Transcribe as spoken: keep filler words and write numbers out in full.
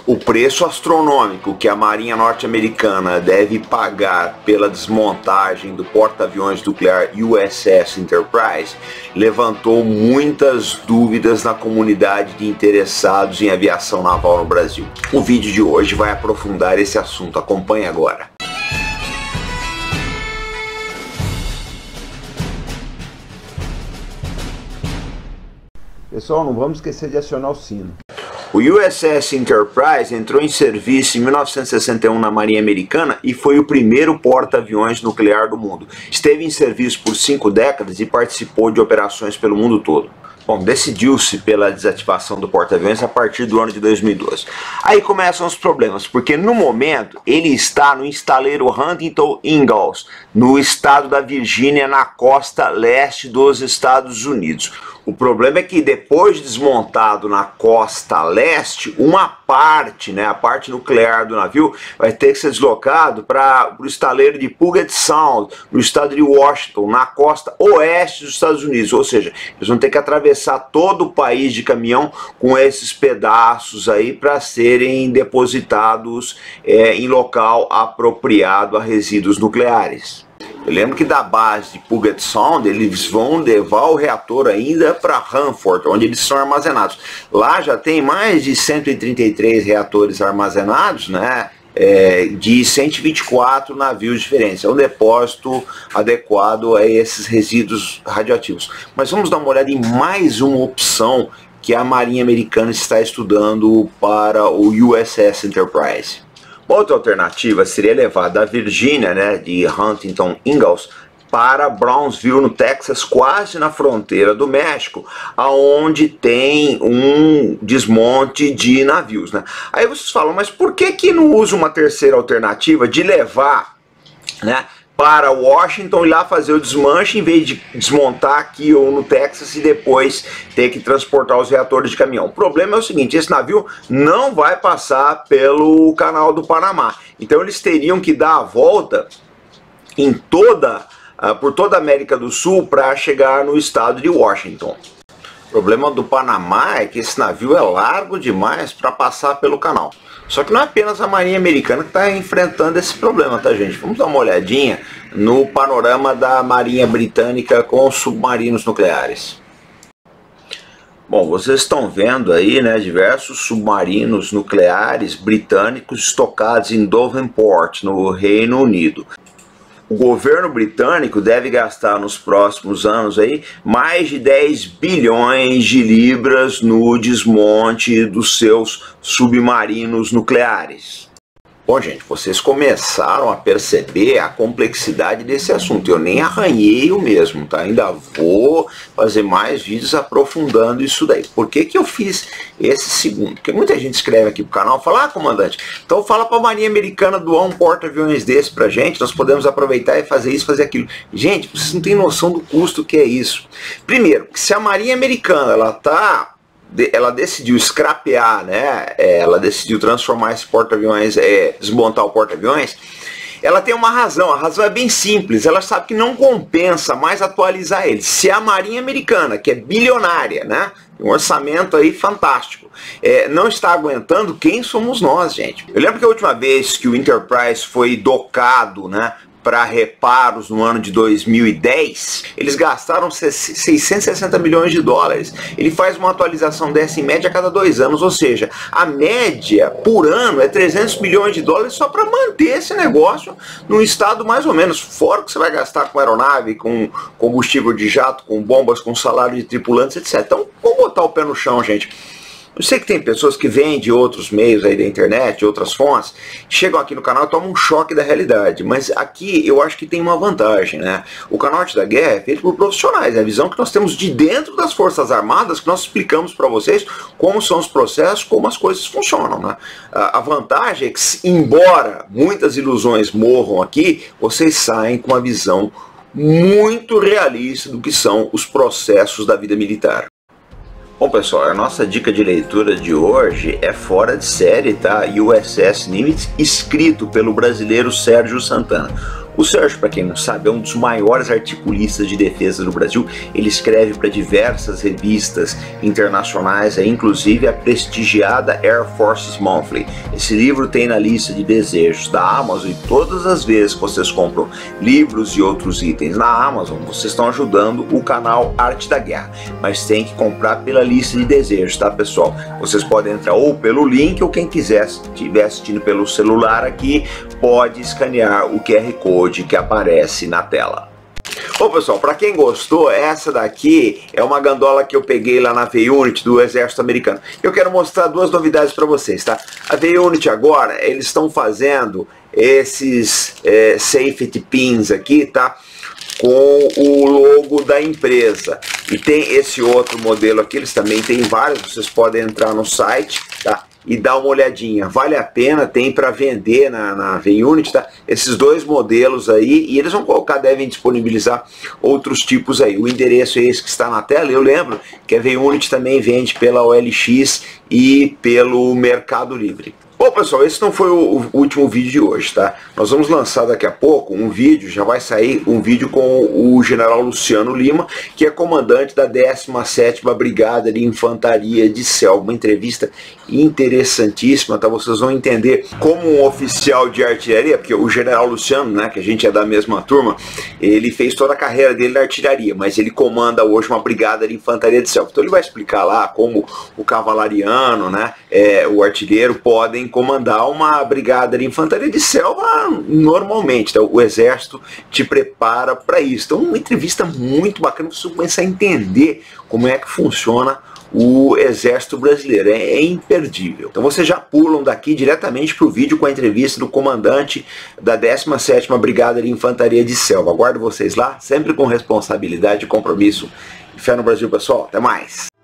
O preço astronômico que a Marinha Norte-Americana deve pagar pela desmontagem do porta-aviões nuclear U S S Enterprise levantou muitas dúvidas na comunidade de interessados em aviação naval no Brasil. O vídeo de hoje vai aprofundar esse assunto. Acompanhe agora. Pessoal, não vamos esquecer de acionar o sino. O U S S Enterprise entrou em serviço em mil novecentos e sessenta e um na Marinha Americana e foi o primeiro porta-aviões nuclear do mundo. Esteve em serviço por cinco décadas e participou de operações pelo mundo todo. Bom, decidiu-se pela desativação do porta-aviões a partir do ano de dois mil e doze. Aí começam os problemas, porque no momento ele está no estaleiro Huntington Ingalls, no estado da Virgínia, na costa leste dos Estados Unidos. O problema é que depois de desmontado na costa leste, uma parte, né, a parte nuclear do navio, vai ter que ser deslocado para o estaleiro de Puget Sound, no estado de Washington, na costa oeste dos Estados Unidos. Ou seja, eles vão ter que atravessar todo o país de caminhão com esses pedaços aí para serem depositados é, em local apropriado a resíduos nucleares. Eu lembro que da base de Puget Sound eles vão levar o reator ainda para Hanford, onde eles são armazenados. Lá já tem mais de cento e trinta e três reatores armazenados, né, é, de cento e vinte e quatro navios diferentes. É um depósito adequado a esses resíduos radioativos. Mas vamos dar uma olhada em mais uma opção que a Marinha Americana está estudando para o U S S Enterprise. Outra alternativa seria levar da Virgínia, né, de Huntington Ingalls, para Brownsville, no Texas, quase na fronteira do México, aonde tem um desmonte de navios, né? Aí vocês falam, mas por que que não usa uma terceira alternativa de levar, né, para Washington e lá fazer o desmanche, em vez de desmontar aqui ou no Texas e depois ter que transportar os reatores de caminhão? O problema é o seguinte: esse navio não vai passar pelo canal do Panamá, então eles teriam que dar a volta em toda, uh, por toda a América do Sul para chegar no estado de Washington. O problema do Panamá é que esse navio é largo demais para passar pelo canal. Só que não é apenas a Marinha Americana que está enfrentando esse problema, tá, gente? Vamos dar uma olhadinha no panorama da Marinha Britânica com submarinos nucleares. Bom, vocês estão vendo aí, né, diversos submarinos nucleares britânicos estocados em Devonport, no Reino Unido. O governo britânico deve gastar nos próximos anos aí mais de dez bilhões de libras no desmonte dos seus submarinos nucleares. Bom, gente, vocês começaram a perceber a complexidade desse assunto. Eu nem arranhei o mesmo, tá? Ainda vou fazer mais vídeos aprofundando isso daí. Por que que eu fiz esse segundo? Porque muita gente escreve aqui pro canal e fala: ah, comandante, então fala pra Marinha Americana doar um porta-aviões desse pra gente, nós podemos aproveitar e fazer isso, fazer aquilo. Gente, vocês não têm noção do custo que é isso. Primeiro, se a Marinha Americana, ela tá... ela decidiu scrapear, né? Ela decidiu transformar esse porta-aviões, é, desmontar o porta-aviões. Ela tem uma razão, a razão é bem simples. Ela sabe que não compensa mais atualizar ele. Se a Marinha Americana, que é bilionária, né, um orçamento aí fantástico, é, não está aguentando, quem somos nós, gente? Eu lembro que a última vez que o Enterprise foi docado, né, para reparos no ano de dois mil e dez, eles gastaram seiscentos e sessenta milhões de dólares. Ele faz uma atualização dessa em média a cada dois anos, ou seja, a média por ano é trezentos milhões de dólares só para manter esse negócio num estado mais ou menos, fora que você vai gastar com aeronave, com combustível de jato, com bombas, com salário de tripulantes, etcétera. Então, vamos botar o pé no chão, gente. Eu sei que tem pessoas que vêm de outros meios aí da internet, de outras fontes, chegam aqui no canal e tomam um choque da realidade, mas aqui eu acho que tem uma vantagem, né? O canal Arte da Guerra é feito por profissionais, é a visão que nós temos de dentro das Forças Armadas, que nós explicamos para vocês como são os processos, como as coisas funcionam, né? A vantagem é que, embora muitas ilusões morram aqui, vocês saem com uma visão muito realista do que são os processos da vida militar. Bom, pessoal, a nossa dica de leitura de hoje é fora de série, tá? U S S Nimitz, escrito pelo brasileiro Sérgio Santana. O Sérgio, para quem não sabe, é um dos maiores articulistas de defesa do Brasil. Ele escreve para diversas revistas internacionais, inclusive a prestigiada Air Force Monthly. Esse livro tem na lista de desejos da Amazon, e todas as vezes que vocês compram livros e outros itens na Amazon, vocês estão ajudando o canal Arte da Guerra. Mas tem que comprar pela lista de desejos, tá, pessoal? Vocês podem entrar ou pelo link, ou quem quiser, se estiver assistindo pelo celular aqui, pode escanear o Q R Code que aparece na tela. Bom, pessoal, para quem gostou, essa daqui é uma gandola que eu peguei lá na V-Unit do Exército Americano. Eu quero mostrar duas novidades para vocês, tá? A V-Unit agora, eles estão fazendo esses é, safety pins aqui, tá? Com o logo da empresa. E tem esse outro modelo aqui, eles também têm vários, vocês podem entrar no site, tá? E dar uma olhadinha, vale a pena, tem para vender na, na V-Unit, tá? Esses dois modelos aí, e eles vão colocar, devem disponibilizar outros tipos aí. O endereço é esse que está na tela. Eu lembro que a V-Unit também vende pela O L X e pelo Mercado Livre. Bom, pessoal, esse não foi o último vídeo de hoje, tá? Nós vamos lançar daqui a pouco um vídeo, já vai sair um vídeo com o General Luciano Lima, que é comandante da décima sétima Brigada de Infantaria de Selva. Uma entrevista interessantíssima, tá? Vocês vão entender como um oficial de artilharia, porque o General Luciano, né, que a gente é da mesma turma, ele fez toda a carreira dele na artilharia, mas ele comanda hoje uma Brigada de Infantaria de Selva. Então ele vai explicar lá como o cavalariano, né, é, o artilheiro podem comandar uma brigada de infantaria de selva normalmente, tá? O exército te prepara para isso. Então, uma entrevista muito bacana, você começar a entender como é que funciona o exército brasileiro, é, é imperdível. Então vocês já pulam daqui diretamente para o vídeo com a entrevista do comandante da décima sétima Brigada de Infantaria de Selva. Aguardo vocês lá, sempre com responsabilidade e compromisso. Fé no Brasil, pessoal. Até mais!